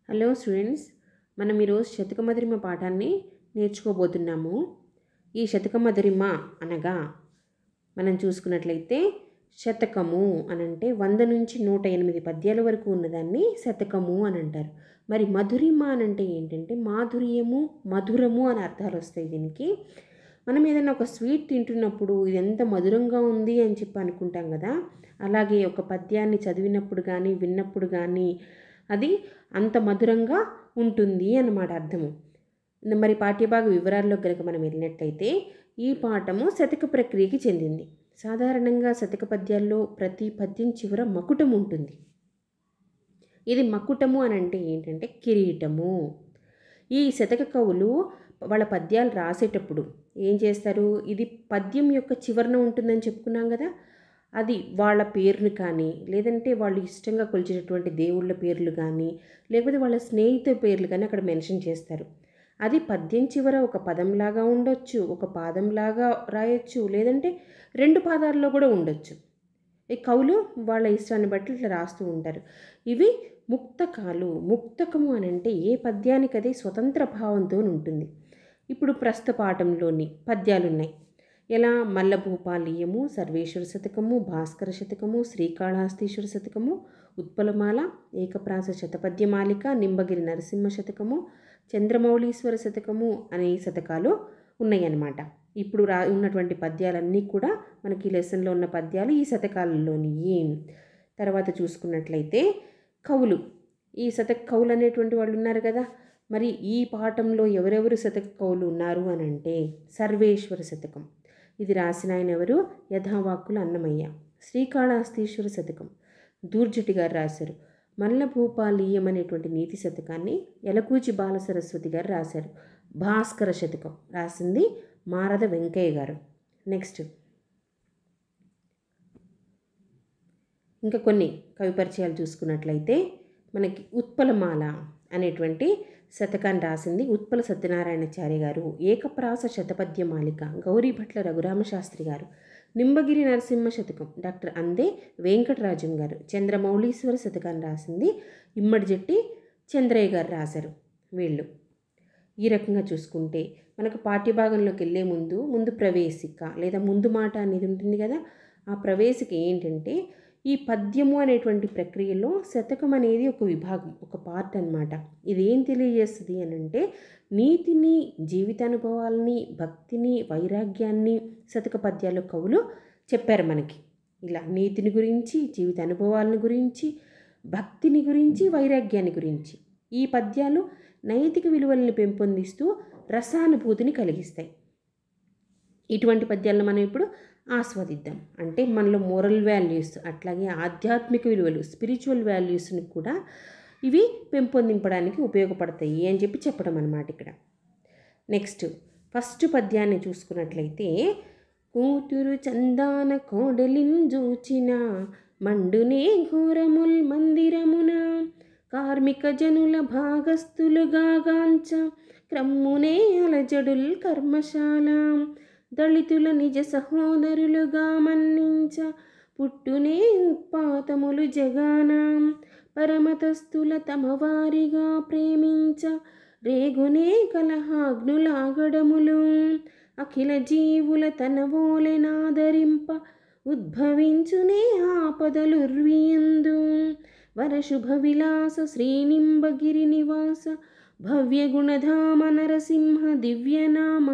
Hello students, మనం ఈరోజు శతకమధురిమ పాఠాన్ని నేర్చుకోబోతున్నాము. ఈ శతకమధురిమ అనగా మనం చూసుకున్నట్లయితే శతకము అనంటే 100 నుంచి 108 పద్యాల వరకు ఉన్నదాన్ని శతకము అని అంటారు. మరి మధురిమ అనంటే ఏంటంటే మాధుర్యము, మధురము అని అర్థాలు వస్తాయి దీనికి. మనం ఏదైనా ఒక స్వీట్ తింటున్నప్పుడు ఇది ఎంత మధురంగా ఉంది అని చెప్పి అనుకుంటాం కదా. అలాగే ఒక పద్యాన్ని చదివినప్పుడు కానీ విన్నప్పుడు కానీ అది అంత మధురంగా ఉంటుంది అన్నమాట అర్థము. మరి పాఠ్యభాగ వివరాల్లో కనుక మనం వెళ్ళినట్లయితే ఈ పాఠము శతక ప్రక్రియకి చెందింది. సాధారణంగా శతక పద్యాల్లో ప్రతి పద్యం చివర మకుటం ఉంటుంది. ఇది మకుటము అని అంటే ఏంటంటే కిరీటము. ఈ శతక కవులు వాళ్ళ పద్యాలు రాసేటప్పుడు ఏం చేస్తారు, ఇది పద్యం యొక్క చివరన ఉంటుందని చెప్పుకున్నాం కదా, అది వాళ్ళ పేరుని కానీ లేదంటే వాళ్ళు ఇష్టంగా కొలిచేటటువంటి దేవుళ్ళ పేర్లు కానీ లేకపోతే వాళ్ళ స్నేహితుల పేర్లు కానీ అక్కడ మెన్షన్ చేస్తారు. అది పద్యం చివర ఒక పదంలాగా ఉండొచ్చు, ఒక పాదంలాగా రాయొచ్చు, లేదంటే 2 పాదాల్లో కూడా ఉండొచ్చు. ఈ కవులు వాళ్ళ ఇష్టాన్ని బట్టి ఇట్లా రాస్తూ ఉంటారు. ఇవి ముక్తకాలు. ముక్తకము అని అంటే ఏ పద్యానికి అదే స్వతంత్ర భావంతో ఉంటుంది. ఇప్పుడు ప్రస్తుత పాఠంలోని పద్యాలు ఉన్నాయి. ఎలా మల్లభూపాలీయము, సర్వేశ్వర శతకము, భాస్కర శతకము, శ్రీకాళహస్తీశ్వర శతకము, ఉత్పలమాల, ఏకప్రాస శతపద్యమాలిక, నింబగిరి నరసింహ శతకము, చంద్రమౌళీశ్వర శతకము అనే శతకాలు ఉన్నాయన్నమాట. ఇప్పుడు ఉన్నటువంటి పద్యాలన్నీ కూడా మనకి లెసన్లో ఉన్న పద్యాలు ఈ శతకాలలోని. తర్వాత చూసుకున్నట్లయితే కవులు, ఈ శతక కవులు అనేటువంటి వాళ్ళు ఉన్నారు కదా. మరి ఈ పాఠంలో ఎవరెవరు శతక కవులు ఉన్నారు అని అంటే సర్వేశ్వర శతకం, ఇది రాసిన ఆయన ఎవరు, యథావాక్కుల అన్నమయ్య. శ్రీకాళహస్తీశ్వర శతకం దూర్జటి గారు రాశారు. మల్లభూపాలీయం అనేటువంటి నీతి శతకాన్ని యలకూచి బాలసరస్వతి గారు రాశారు. భాస్కర శతకం రాసింది మారద వెంకయ్య గారు. నెక్స్ట్ ఇంకా కొన్ని కవి పరిచయాలు చూసుకున్నట్లయితే మనకి ఉత్పలమాల అనేటువంటి శతకాన్ని రాసింది ఉత్పల సత్యనారాయణాచార్య గారు. ఏకప్రాస శతపద్యమాలిక గౌరీభట్ల రఘురామశాస్త్రి గారు. నింబగిరి నరసింహ శతకం డాక్టర్ అందే వెంకటరాజం గారు. చంద్రమౌళీశ్వర శతకాన్ని రాసింది ఇమ్మడిజెట్టి చంద్రయ్య గారు రాశారు. వీళ్ళు ఈ రకంగా చూసుకుంటే మనకు పాఠ్యభాగంలోకి వెళ్ళే ముందు ప్రవేశిక లేదా ముందు మాట అనేది ఉంటుంది కదా. ఆ ప్రవేశిక ఏంటంటే ఈ పద్యము అనేటువంటి ప్రక్రియలో శతకం అనేది ఒక విభాగం, ఒక పార్ట్ అన్నమాట. ఇది ఏం తెలియజేస్తుంది అని అంటే నీతిని, జీవితానుభవాలని, భక్తిని, వైరాగ్యాన్ని శతక పద్యాల్లో కవులు చెప్పారు మనకి. ఇలా నీతిని గురించి, జీవిత అనుభవాలను గురించి, భక్తిని గురించి, వైరాగ్యాన్ని గురించి ఈ పద్యాలు నైతిక విలువలను పెంపొందిస్తూ రసానుభూతిని కలిగిస్తాయి. ఇటువంటి పద్యాలను మనం ఇప్పుడు ఆస్వాదిద్దాం. అంటే మనలో మోరల్ వాల్యూస్ అట్లాగే ఆధ్యాత్మిక విలువలు, స్పిరిచువల్ వాల్యూస్ని కూడా ఇవి పెంపొందింపడానికి ఉపయోగపడతాయి అని చెప్పి చెప్పడం అన్నమాట ఇక్కడ. నెక్స్ట్ ఫస్ట్ పద్యాన్ని చూసుకున్నట్లయితే కూతురు చందాన కోడలిన్ జూచిన మండునే ఘోరముల్ మందిరమున కార్మిక జనుల భాగస్థులుగాగాంచ క్రమ్మునే అలజడుల్ కర్మశాల దళితుల నిజ సహోదరులుగా మన్నించ పుట్టునే ఉత్పాతములు జగాన పరమతస్థుల తమ వారిగా ప్రేమించ రేగునే కలహాగ్నులాగడములు అఖిల జీవుల తనవోలెనాదరింప ఉద్భవించునే ఆపదలుర్వియందు వరశుభ విలాస శ్రీనింబగిరి నివాస భవ్య గుణధామ నరసింహ దివ్యనామ.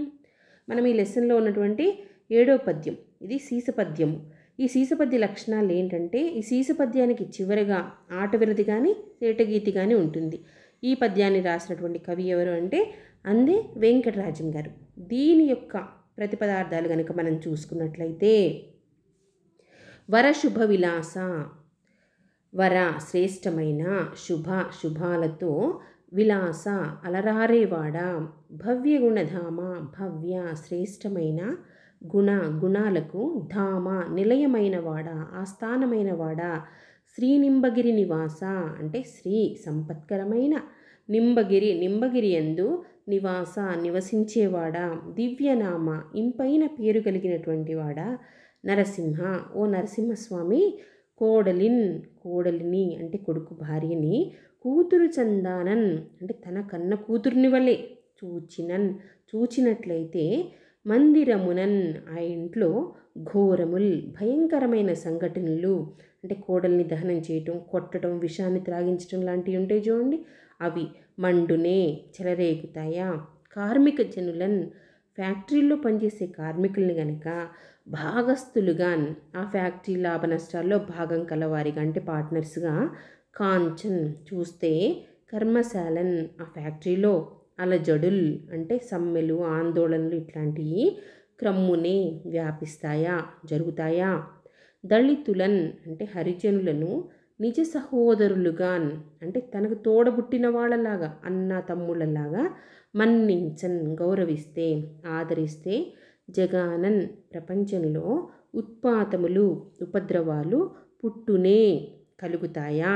మనం ఈ లెసన్లో ఉన్నటువంటి 7వ పద్యం, ఇది సీసపద్యము. ఈ సీసపద్య లక్షణాలు ఏంటంటే ఈ సీసపద్యానికి చివరగా ఆటవిరది కానీ తేటగీతి కానీ ఉంటుంది. ఈ పద్యాన్ని రాసినటువంటి కవి ఎవరు అంటే అందే వెంకటరాజం గారు. దీని యొక్క ప్రతిపదార్థాలు కనుక మనం చూసుకున్నట్లయితే వరశుభ విలాస, వర శ్రేష్టమైన, శుభ శుభాలతో, విలాస అలరారేవాడ, భవ్య గుణధామ భవ్య శ్రేష్టమైన, గుణ గుణాలకు, ధామ నిలయమైన వాడ ఆస్థానమైన వాడ, శ్రీనింబగిరి నివాస అంటే శ్రీ సంపత్కరమైన, నింబగిరి నింబగిరి యందు నివాస నివసించేవాడ, దివ్యనామ ఇంపైన పేరు కలిగినటువంటి వాడ, నరసింహ ఓ నరసింహస్వామి, కోడలిన్ కోడలిని అంటే కొడుకు భార్యని, కూతురు చందానన్ అంటే తన కన్న కూతుర్ని వలె చూచినట్లయితే మందిరమునన్ ఆ ఇంట్లో ఘోరముల్ భయంకరమైన సంఘటనలు అంటే కోడల్ని దహనం చేయటం, కొట్టడం, విషాన్ని త్రాగించడం లాంటివి ఉంటాయి చూడండి, అవి మండునే చెలరేగుతాయా. కార్మిక జనులన్ ఫ్యాక్టరీలో పనిచేసే కార్మికుల్ని గనక భాగస్థులుగా ఆ ఫ్యాక్టరీ లాభ నష్టాల్లో భాగం కలవారిగా అంటే పార్ట్నర్స్గా కాంచన్ చూస్తే కర్మశాలన్ ఆ ఫ్యాక్టరీలో అలజడుల్ అంటే సమ్మెలు, ఆందోళనలు ఇట్లాంటివి క్రమ్మునే వ్యాపిస్తాయా జరుగుతాయా. దళితులన్ అంటే హరిజనులను నిజ సహోదరులుగా అంటే తనకు తోడబుట్టిన వాళ్ళలాగా అన్న తమ్ముళ్ళలాగా మన్నించన్ గౌరవిస్తే ఆదరిస్తే జగానన్ ప్రపంచంలో ఉత్పాతములు ఉపద్రవాలు పుట్టునే కలుగుతాయా.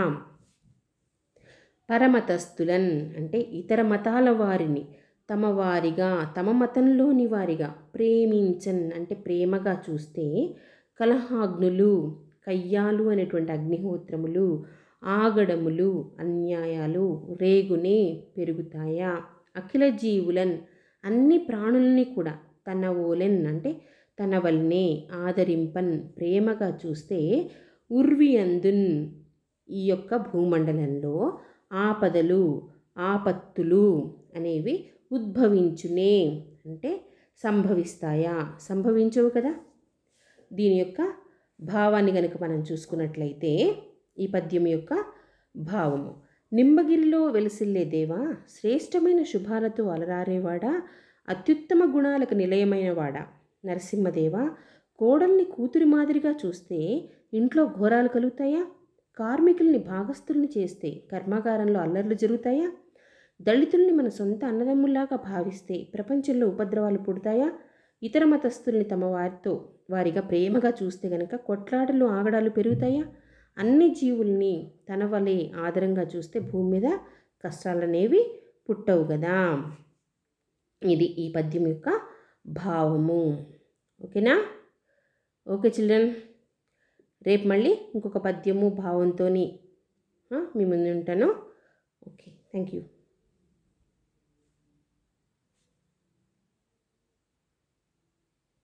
పరమతస్థులన్ అంటే ఇతర మతాల వారిని తమ వారిగా తమ మతంలోని వారిగా ప్రేమించన్ అంటే ప్రేమగా చూస్తే కలహాగ్నులు కయ్యాలు అనేటువంటి అగ్నిహోత్రములు ఆగడములు అన్యాయాలు రేగునే పెరుగుతాయా. అఖిల జీవులన్ అన్ని ప్రాణుల్ని కూడా తన ఓలెన్ అంటే తన వల్లనే ఆదరింపన్ ప్రేమగా చూస్తే ఉర్వియందున్ ఈ యొక్క భూమండలంలో ఆపదలు ఆపత్తులు అనేవి ఉద్భవించునే అంటే సంభవిస్తాయా సంభవించవు కదా. దీని యొక్క భావాన్ని గనుక మనం చూసుకున్నట్లయితే ఈ పద్యం యొక్క భావము: నింబగిరిలో వెలసిల్లే దేవా, శ్రేష్టమైన శుభాలతో అలరారేవాడా, అత్యుత్తమ గుణాలకు నిలయమైన వాడా, నరసింహదేవ కోడల్ని కూతురి మాదిరిగా చూస్తే ఇంట్లో ఘోరాలు కలుగుతాయా. కార్మికుల్ని భాగస్థుల్ని చేస్తే కర్మాగారంలో అల్లర్లు జరుగుతాయా. దళితుల్ని మన సొంత అన్నదమ్ముల్లాగా భావిస్తే ప్రపంచంలో ఉపద్రవాలు పుడతాయా. ఇతర మతస్థుల్ని తమ వారిగా ప్రేమగా చూస్తే గనక కొట్లాటలు ఆగడాలు పెరుగుతాయా. అన్ని జీవుల్ని తన వలె ఆదరంగా చూస్తే భూమి మీద కష్టాలనేవి పుట్టవు కదా. ఇది ఈ పద్యం యొక్క భావము. ఓకేనా? ఓకే చిల్డ్రన్, రేపు మళ్ళీ ఇంకొక పద్యము భావంతో మీ ముందు ఉంటాను. Okay, thank you.